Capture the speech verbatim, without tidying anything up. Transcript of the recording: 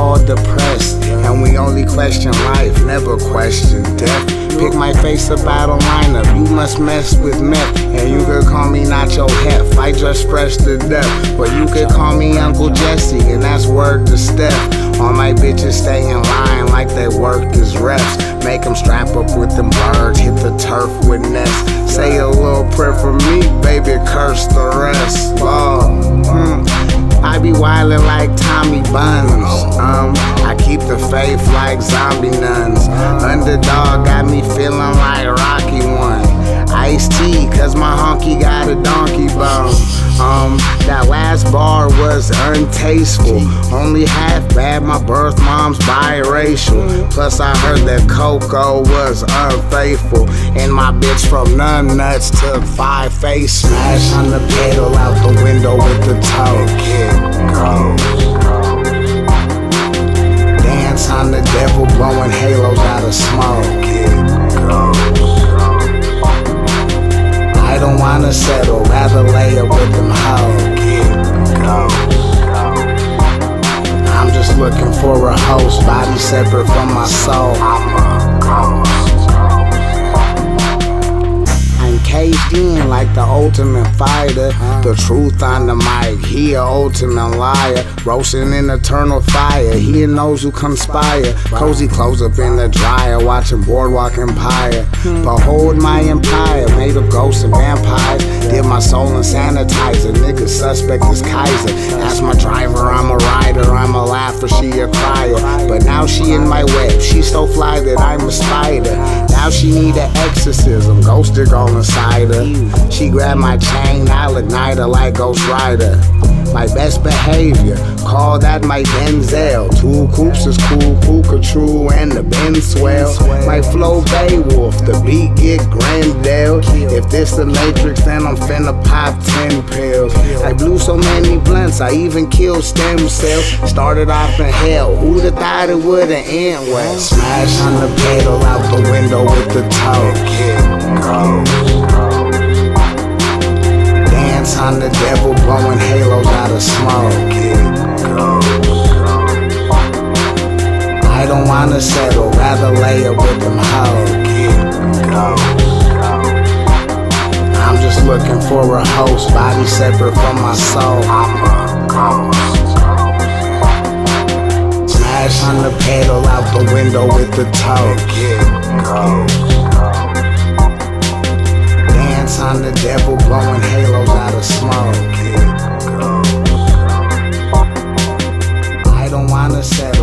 all depressed, and we only question life, never question death. Pick my face up out of lineup, you must mess with meth. And you could call me Nacho Hef, I just fresh to death. But you could call me Uncle Jesse, and that's word to Steph. All my bitches stay in line like they work as refs. Make them strap up with them birds, hit the turf with nests. Say a little prayer for me, baby, curse the rest. Lord, mm. I be wildin' like Tommy Buns. Um, I keep the faith like zombie nuns. Underdog got me feeling like Rocky one. Ice-T, cause my honky got a donkey bone. Um, that last bar was untasteful. Only half bad, my birth mom's biracial. Plus I heard that Coco was unfaithful. And my bitch from None Nuts took five face. Smash on the pedal out the window with the toe. Kid goes. Dance on the devil blowing halos out of smoke. Kid goes. I don't wanna settle, rather lay up with them hoes. Kid goes. I'm just looking for a host, body separate from my soul. I'm a ghost. I'm caged in like the ultimate fighter. The truth on the mic, he a ultimate liar. Roasting in eternal fire, he knows who conspire. Cozy clothes up in the dryer, watching Boardwalk Empire. Behold my empire, made of ghosts and vampires. Did my soul in sanitizer, nigga suspect is Kaiser. Ask my driver, I'm a rider, I'm a laugher, she a crier. But now she in my web, she so fly that I'm a spider. Now she need an exorcism, ghosted all inside her. She grabbed my chain, I'll ignite her like Ghost Rider. My best behavior, call that my Denzel. Two coops is cool, Puka True, and the Ben swell. My flow Beowulf, the beat get Grandel. If this the Matrix, then I'm finna pop ten pills. I blew so many blunts, I even killed stem cells. Started off in hell, who'da thought it would've end well? Smash on the pedal out the window with the toe. Kid goes. Dance on the devil blowing halos out of smoke. Kid goes. I don't wanna settle, rather lay up with them hoes. Kid goes. I'm just looking for a host, body separate from my soul. I'm a ghost. Smash on the pedal out the window with the toe. Kid goes. Dance on the devil blowing halos out of smoke. Kid goes. I don't wanna settle.